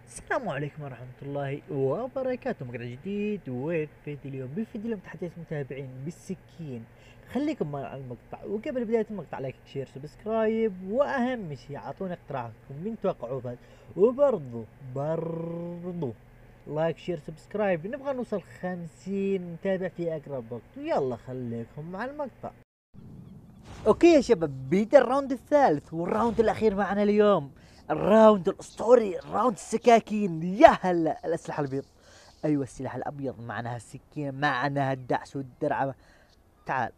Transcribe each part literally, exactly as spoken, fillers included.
السلام عليكم ورحمة الله وبركاته. مقطع جديد وفيديو اليوم بفيديو اليوم تحديث متابعين بالسكين. خليكم مع المقطع، وقبل بداية المقطع لايك شير سبسكرايب، واهم شيء اعطونا اقتراحكم من توقعوا فاز، وبرضو برضو لايك شير سبسكرايب. نبغى نوصل خمسين متابع في اقرب وقت، ويلا خليكم مع المقطع. اوكي يا شباب، بيدا الراوند الثالث والراوند الاخير معنا اليوم، الراوند الاسطوري، راوند السكاكين. يا هلا الاسلحه البيض، ايوه السلاح الابيض، معناها السكين، معناها الدعس والدرعه. تعال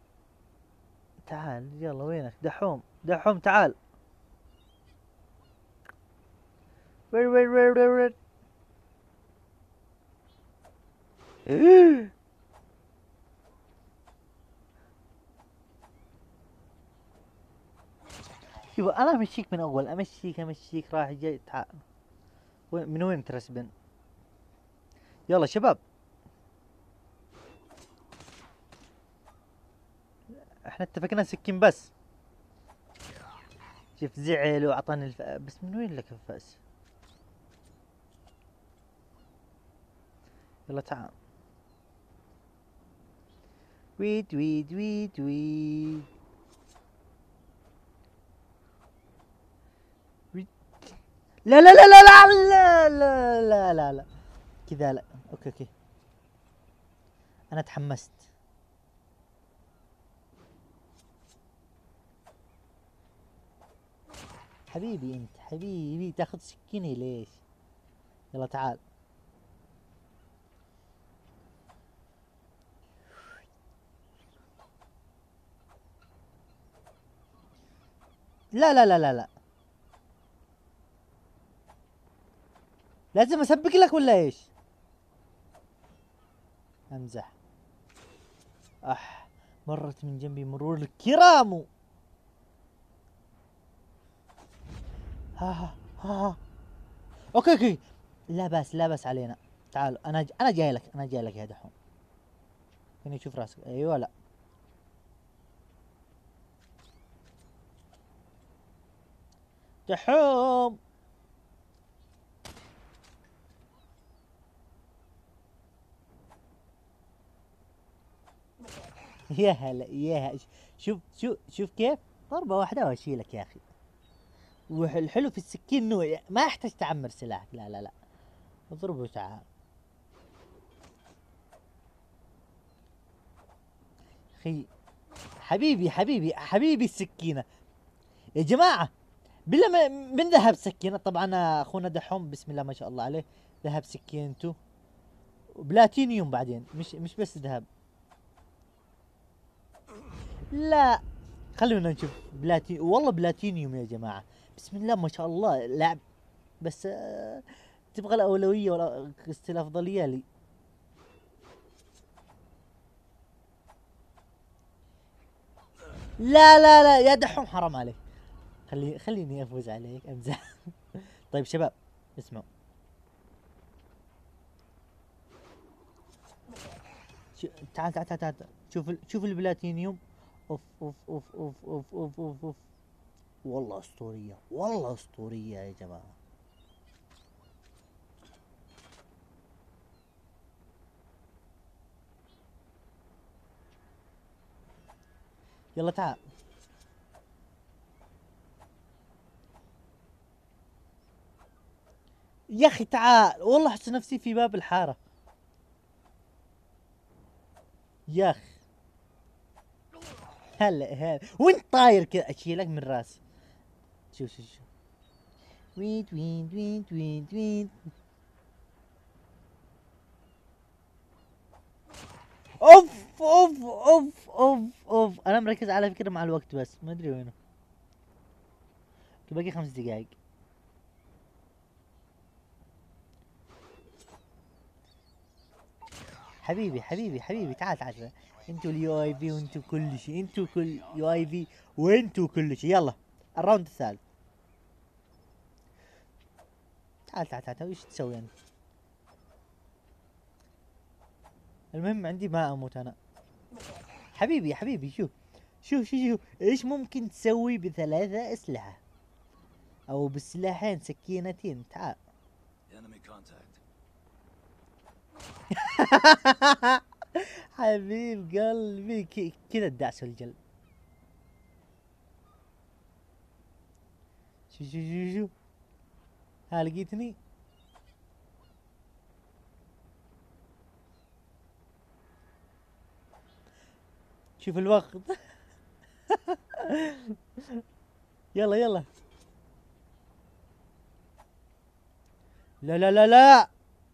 تعال يلا، وينك دحوم؟ دحوم تعال. وين وين وين وين وين إيه؟ شوف انا امشيك من اول، امشيك امشيك رايح جاي. تعال، وين من وين ترسبن؟ يلا شباب، احنا اتفقنا سكين بس. شوف زعل واعطاني الف... بس من وين لك الفأس؟ يلا تعال. ويد ويد ويد ويد ويد. لا لا لا لا لا لا لا لا لا لا كذا لا. اوكي اوكي، انا تحمست. حبيبي انت حبيبي، تاخذ سكيني ليش؟ يلا تعال. لا لا لا لا لا، لازم اسبق لك ولا ايش؟ امزح. اح، مرت من جنبي مرور الكرام. ها ها ها. اوكي اوكي، لا باس لا باس علينا. تعال، انا ج... انا جاي لك، انا جاي لك يا دحوم. فيني اشوف راسك؟ ايوه لا. دحوم. يا هلا يا هلا. شوف شوف شوف كيف ضربة واحدة واشيلك يا اخي. والحلو في السكين انه ما يحتاج تعمر سلاحك، لا لا لا، اضربه وتعال. اخي، حبيبي حبيبي حبيبي السكينة يا جماعة. بالله ما- من ذهب سكينة؟ طبعا اخونا دحوم بسم الله ما شاء الله عليه، ذهب سكينته بلاتينيوم بعدين، مش مش بس ذهب. لا، خلونا نشوف بلاتي، والله بلاتينيوم يا جماعة. بسم الله ما شاء الله لاعب. بس آه، تبغى الأولوية ولا الأفضلية لي؟ لا لا لا يا دحوم حرام عليك، خلي خليني افوز عليك، امزح. طيب شباب اسمعوا، شو... تعال تعال تعال تعال، شوف ال... شوف البلاتينيوم. اوف اوف اوف اوف اوف اوف اوف, أوف. والله اسطورية، والله اسطورية يا جماعة. يلا تعال يا اخي، تعال والله احس نفسي في باب الحارة يا اخي. هلا هلا وانت طاير كذا اشيلك من راسي. شوف شوف شوف، ويد ويد ويد ويد ويد. اوف اوف اوف اوف اوف، انا مركز على فكرة مع الوقت بس ما ادري وينه. باقي خمس دقايق. حبيبي حبيبي حبيبي تعال تعال تعال. انتوا اليو اي في وانتوا كل شيء، انتوا كل يو اي في وانتوا كل شيء. يلا الراوند الثالث. تعال تعال تعال، ايش تسوي انت؟ المهم عندي ما اموت انا. حبيبي يا حبيبي، شوف شوف شوف شوف ايش ممكن تسوي بثلاثة اسلحة او بالسلاحين سكينتين. تعال حبيب قلبي ك- كذا الدعس والجلد. شو شو شو شو ها لقيتني. شوف الوقت. يلا يلا. لا لا لا لا.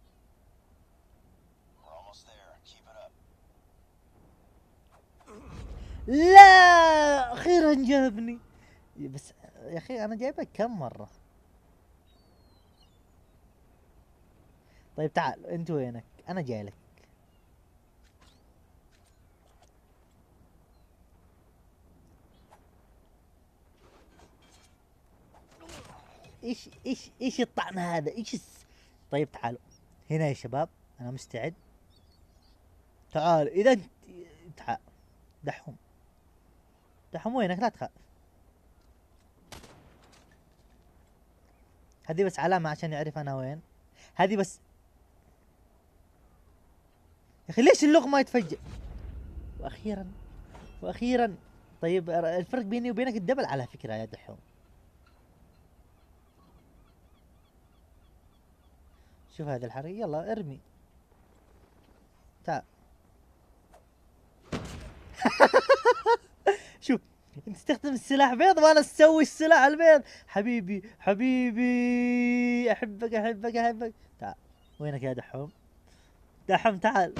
لا اخيرا جابني. بس يا اخي انا جايبك كم مرة. طيب تعال انت وينك؟ انا جاي لك. ايش ايش ايش الطعن هذا؟ ايش الس... طيب تعالوا هنا يا شباب، انا مستعد. تعال اذا انت. تعال. دحوم. دحوم وينك؟ لا تخاف. هذه بس علامة عشان يعرف انا وين. هذه بس. يا اخي ليش اللغم ما يتفجر؟ واخيرا. واخيرا. طيب الفرق بيني وبينك الدبل على فكرة يا دحوم. شوف هذه الحركة، يلا ارمي. تعال. شوف انت تستخدم السلاح بيض وانا اسوي السلاح البيض. حبيبي حبيبي احبك احبك احبك. تعال. وينك يا دحوم؟ دحوم تعال.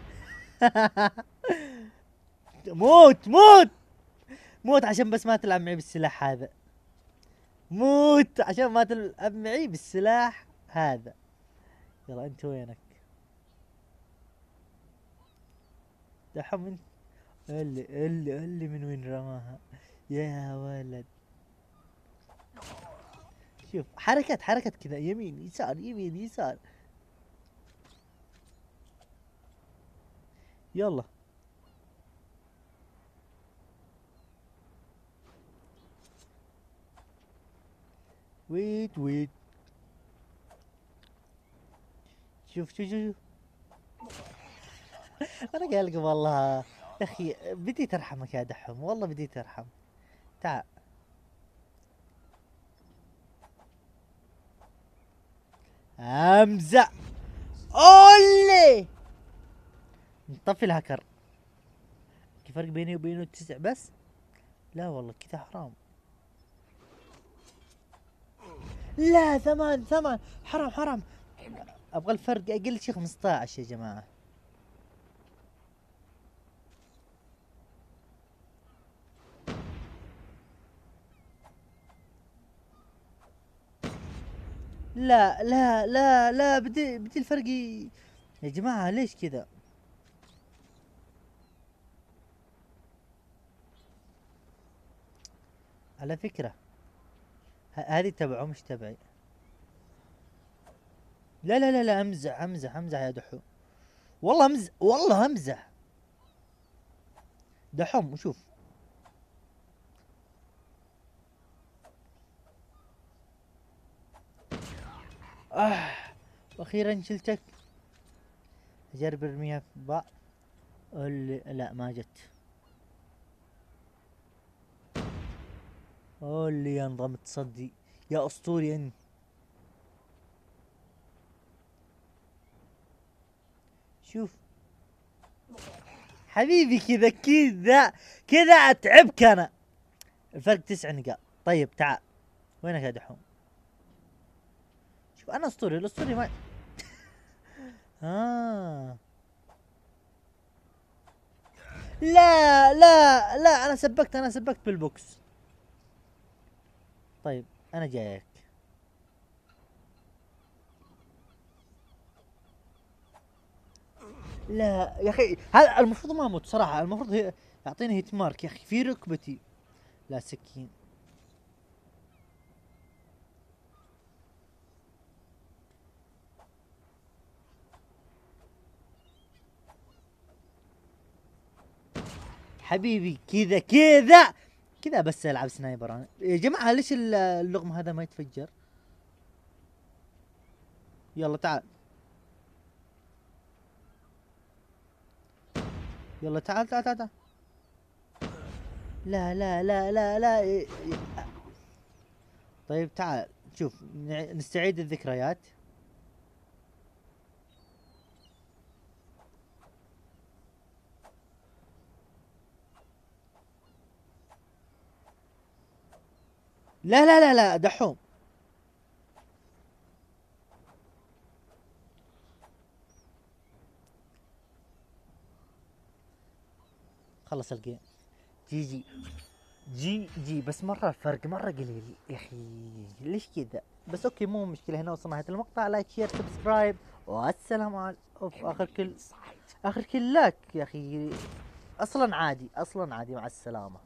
موت موت. موت عشان بس ما تلعب معي بالسلاح هذا. موت عشان ما تلعب معي بالسلاح هذا. يلا انت وينك؟ دحوم انت. اللي اللي اللي من وين رماها يا ولد. شوف حركات حركات كذا، يمين يسار يمين يسار. يلا. ويت ويت. شوف شوف شوف. انا قايل لكم والله يا اخي بديت ارحمك يا دحوم، والله بديت ارحم. تعال. امزع. اولي. نطفي الهكر. في فرق بيني وبينه تسع بس. لا والله كذا حرام. لا ثمان ثمان. حرام حرام. ابغى الفرق اقل شيء خمسة عشر يا جماعة. لا لا لا لا بدي بدي الفرق ي- يا جماعة ليش كذا؟ على فكرة ه- هذه تبعه مش تبعي. لا لا لا لا امزح امزح امزح يا دحوم. والله امزح والله امزح. دحوم وشوف. آه. واخيرا شلتك. اجرب ارميها في بعض. اللي لا ما جت. اللي يا نظام تصدي يا اسطوري انت. شوف حبيبي كذا كذا كذا اتعبك انا. الفرق تسع نقاط. طيب تعال. وينك يا دحوم؟ شوف انا اسطوري، الاسطوري ما. آه. لا لا لا انا سبقت انا سبقت بالبوكس. طيب انا جايك. لا يا اخي هذا المفروض ما اموت صراحه، المفروض هي يعطيني هيت مارك يا اخي في ركبتي. لا سكين. حبيبي كذا كذا كذا بس العب سنايبر. انا. يا جماعه ليش ال- اللغم هذا ما يتفجر؟ يلا تعال. يلا تعال تعال تعال تعال. لا لا لا لا لا إيه، إيه. طيب تعال شوف، نع- نستعيد الذكريات. لا لا لا لا دحوم. خلص الجيم. جي جي. جي جي بس مرة الفرق مرة قليل يا اخي. ليش كذا؟ بس اوكي مو مشكلة، هنا وصلنا نهاية المقطع. لايك شير سبسكرايب والسلام عليكم. اوف اخر كل، اخر كل لك يا اخي. اصلا عادي، اصلا عادي، مع السلامة.